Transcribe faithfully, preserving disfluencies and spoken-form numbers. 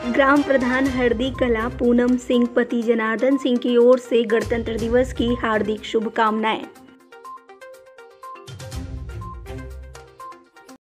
ग्राम प्रधान हरदी कला पूनम सिंह पति जनार्दन सिंह की ओर से गणतंत्र दिवस की हार्दिक शुभकामनाएं।